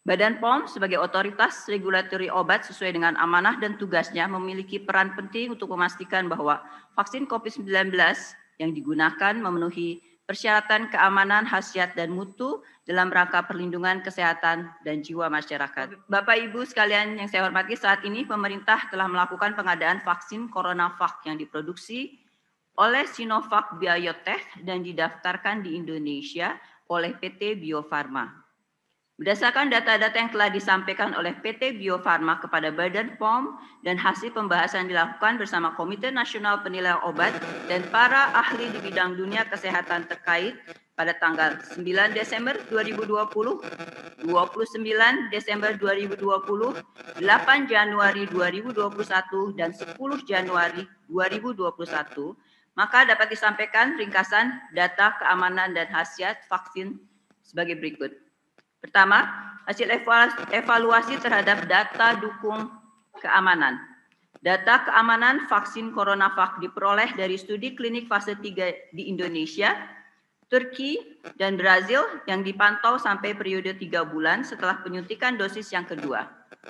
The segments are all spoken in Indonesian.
Badan POM sebagai otoritas regulatori obat sesuai dengan amanah dan tugasnya memiliki peran penting untuk memastikan bahwa vaksin COVID-19 yang digunakan memenuhi persyaratan keamanan, khasiat, dan mutu dalam rangka perlindungan kesehatan dan jiwa masyarakat. Bapak Ibu sekalian yang saya hormati, saat ini pemerintah telah melakukan pengadaan vaksin CoronaVac yang diproduksi oleh Sinovac Biotech dan didaftarkan di Indonesia oleh PT Bio Farma. Berdasarkan data-data yang telah disampaikan oleh PT Bio Farma kepada Badan POM dan hasil pembahasan dilakukan bersama Komite Nasional Penilaian Obat dan para ahli di bidang dunia kesehatan terkait pada tanggal 9 Desember 2020, 29 Desember 2020, 8 Januari 2021, dan 10 Januari 2021, maka dapat disampaikan ringkasan data keamanan dan khasiat vaksin sebagai berikut. Pertama, hasil evaluasi terhadap data dukung keamanan. Data keamanan vaksin CoronaVac diperoleh dari studi klinik fase 3 di Indonesia, Turki, dan Brazil yang dipantau sampai periode 3 bulan setelah penyuntikan dosis yang kedua.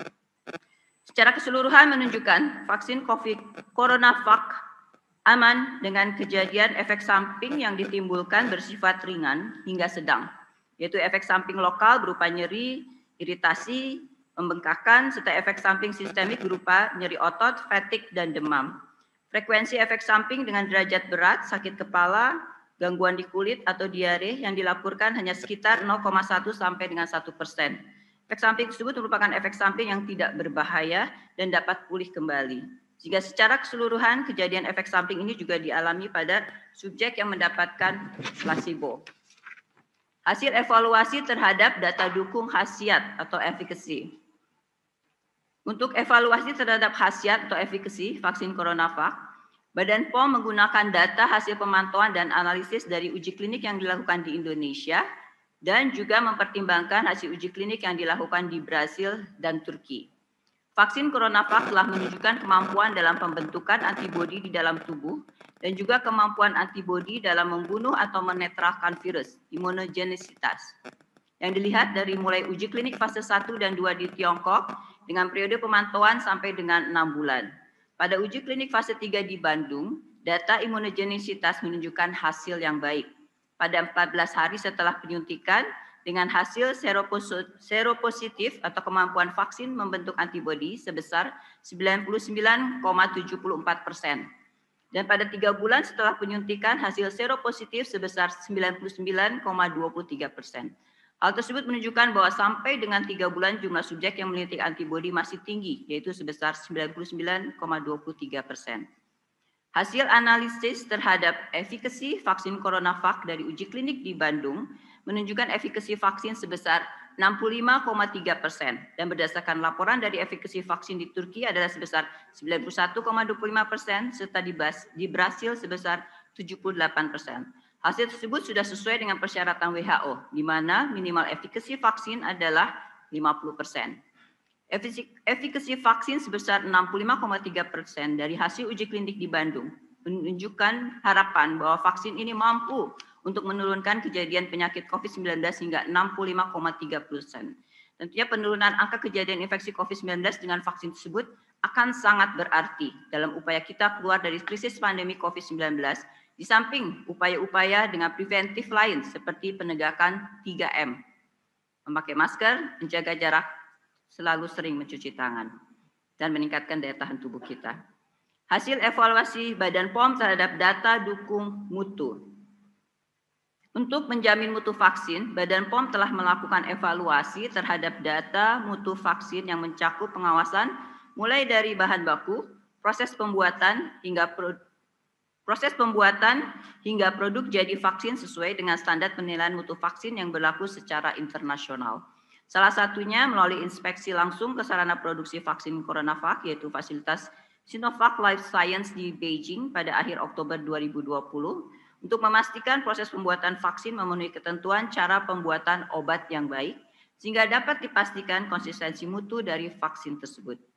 Secara keseluruhan menunjukkan vaksin CoronaVac aman dengan kejadian efek samping yang ditimbulkan bersifat ringan hingga sedang, yaitu efek samping lokal berupa nyeri, iritasi, pembengkakan, serta efek samping sistemik berupa nyeri otot, fatigue, dan demam. Frekuensi efek samping dengan derajat berat, sakit kepala, gangguan di kulit, atau diare yang dilaporkan hanya sekitar 0,1 sampai dengan 1%. Efek samping tersebut merupakan efek samping yang tidak berbahaya dan dapat pulih kembali. Jika secara keseluruhan kejadian efek samping ini juga dialami pada subjek yang mendapatkan placebo. Hasil evaluasi terhadap data dukung khasiat atau efficacy. Untuk evaluasi terhadap khasiat atau efficacy vaksin CoronaVac, Badan POM menggunakan data hasil pemantauan dan analisis dari uji klinik yang dilakukan di Indonesia dan juga mempertimbangkan hasil uji klinik yang dilakukan di Brasil dan Turki. Vaksin CoronaVac telah menunjukkan kemampuan dalam pembentukan antibodi di dalam tubuh dan juga kemampuan antibodi dalam membunuh atau menetralkan virus, imunogenisitas. Yang dilihat dari mulai uji klinik fase 1 dan 2 di Tiongkok dengan periode pemantauan sampai dengan 6 bulan. Pada uji klinik fase 3 di Bandung, data imunogenisitas menunjukkan hasil yang baik. Pada 14 hari setelah penyuntikan, dengan hasil seropositif atau kemampuan vaksin membentuk antibodi sebesar 99,74%. Dan pada 3 bulan setelah penyuntikan, hasil seropositif sebesar 99,23%. Hal tersebut menunjukkan bahwa sampai dengan 3 bulan jumlah subjek yang menyuntik antibodi masih tinggi, yaitu sebesar 99,23%. Hasil analisis terhadap efikasi vaksin CoronaVac dari uji klinik di Bandung menunjukkan efikasi vaksin sebesar 65,3% dan berdasarkan laporan dari efikasi vaksin di Turki adalah sebesar 91,25% serta di Brasil sebesar 78%. Hasil tersebut sudah sesuai dengan persyaratan WHO, di mana minimal efikasi vaksin adalah 50%. Efikasi vaksin sebesar 65,3% dari hasil uji klinik di Bandung menunjukkan harapan bahwa vaksin ini mampu untuk menurunkan kejadian penyakit COVID-19 hingga 65,3%. Tentunya penurunan angka kejadian infeksi COVID-19 dengan vaksin tersebut akan sangat berarti dalam upaya kita keluar dari krisis pandemi COVID-19, di samping upaya-upaya dengan preventif lain seperti penegakan 3M, memakai masker, menjaga jarak, selalu sering mencuci tangan, dan meningkatkan daya tahan tubuh kita. Hasil evaluasi Badan POM terhadap data dukung mutu. Untuk menjamin mutu vaksin, Badan POM telah melakukan evaluasi terhadap data mutu vaksin yang mencakup pengawasan mulai dari bahan baku, proses pembuatan hingga produk jadi vaksin sesuai dengan standar penilaian mutu vaksin yang berlaku secara internasional. Salah satunya melalui inspeksi langsung ke sarana produksi vaksin CoronaVac, yaitu fasilitas Sinovac Life Science di Beijing pada akhir Oktober 2020, untuk memastikan proses pembuatan vaksin memenuhi ketentuan cara pembuatan obat yang baik, sehingga dapat dipastikan konsistensi mutu dari vaksin tersebut.